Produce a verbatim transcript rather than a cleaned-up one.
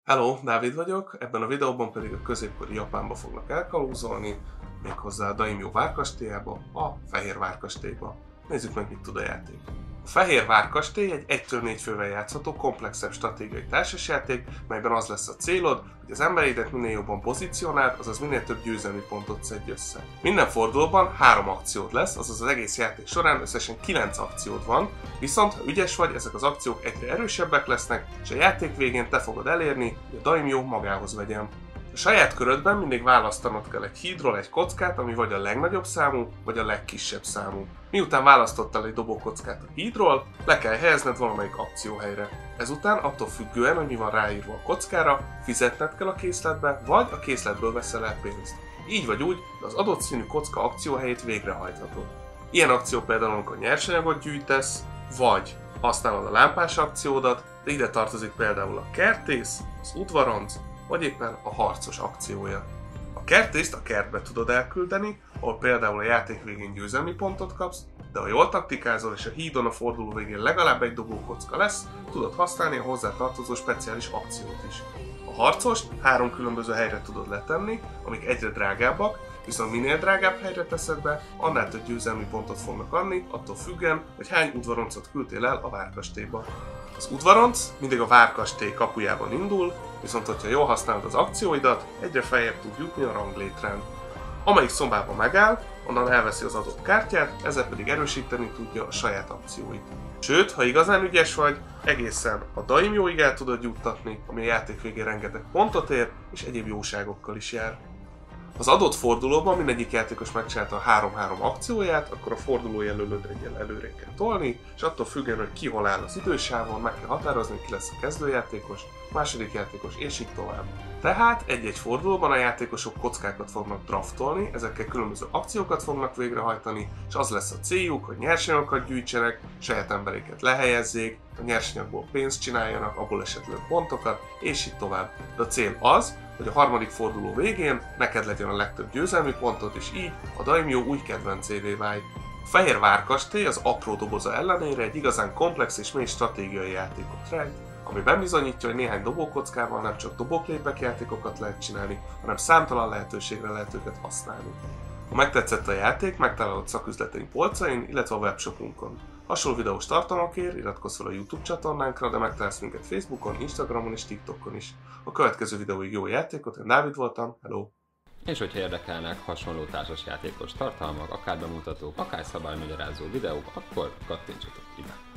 Hello, Dávid vagyok, ebben a videóban pedig a középkori Japánba fognak elkalózolni, méghozzá a Daimyo várkastélyába, a Fehér várkastélyba. Nézzük meg, mit tud a játék. A Fehér várkastély egy egytől négy fővel játszható, komplexebb stratégiai társasjáték, melyben az lesz a célod, hogy az embereidet minél jobban pozícionáld, azaz minél több győzelmi pontot szedj össze. Minden fordulóban három akciód lesz, azaz az egész játék során összesen kilenc akciód van, viszont ha ügyes vagy, ezek az akciók egyre erősebbek lesznek, és a játék végén te fogod elérni, hogy a Daimyo magához vegyen. A saját körödben mindig választanod kell egy hídról egy kockát, ami vagy a legnagyobb számú, vagy a legkisebb számú. Miután választottál egy dobókockát a hídról, le kell helyezned valamelyik akcióhelyre. Ezután attól függően, hogy mi van ráírva a kockára, fizetned kell a készletbe, vagy a készletből veszel el pénzt. Így vagy úgy, de az adott színű kocka akcióhelyét végrehajthatod. Ilyen akció például, amikor nyersanyagot gyűjtesz, vagy használod a lámpás akciódat, de ide tartozik például a kertész, az udvaronc, vagy éppen a harcos akciója. A kertészt a kertbe tudod elküldeni, ahol például a játék végén győzelmi pontot kapsz, de ha jól taktikázol és a hídon a forduló végén legalább egy dobókocka lesz, tudod használni a hozzá tartozó speciális akciót is. A harcost három különböző helyre tudod letenni, amik egyre drágábbak, viszont minél drágább helyre teszed be, annál több győzelmi pontot fognak adni, attól függően, hogy hány udvaroncot küldtél el a várkastélyba. Az udvaronc mindig a várkastély kapujában indul, viszont hogyha jól használod az akcióidat, egyre feljebb tud jutni a ranglétrán. Amelyik szobában megáll, onnan elveszi az adott kártyát, ezzel pedig erősíteni tudja a saját akcióit. Sőt, ha igazán ügyes vagy, egészen a Daimyoig el tudod juttatni, ami a játék végén rengeteg pontot ér, és egyéb jóságokkal is jár. Az adott fordulóban mindegyik játékos megcsinálta a három-három akcióját, akkor a forduló jelölőt egyel előre kell tolni, és attól függően, hogy ki hol áll az idősávon, meg kell határozni, ki lesz a kezdőjátékos, második játékos, és így tovább. Tehát egy-egy fordulóban a játékosok kockákat fognak draftolni, ezekkel különböző akciókat fognak végrehajtani, és az lesz a céljuk, hogy nyersanyagokat gyűjtsenek, saját embereket lehelyezzék, a nyersanyagból pénzt csináljanak, abból esetleg pontokat, és így tovább. De a cél az, hogy a harmadik forduló végén neked legyen a legtöbb győzelmi pontot, és így a Daimyo új kedvencévé válj. A Fehér várkastély az apró doboza ellenére egy igazán komplex és mély stratégiai játékot rejt, ami bebizonyítja, hogy néhány dobókockával nem csak dobóklépek játékokat lehet csinálni, hanem számtalan lehetőségre lehet őket használni. Ha megtetszett a játék, megtalálod szaküzleteink polcain, illetve a webshopunkon. Hasonló videós tartalmakért iratkozz fel a YouTube csatornánkra, de megtalálsz minket Facebookon, Instagramon és TikTokon is. A következő videóig jó játékot, én Dávid voltam, hello! És hogyha érdekelnek hasonló társasjátékos tartalmak, akár bemutatók, akár szabálymagyarázó videók, akkor kattintsatok ide!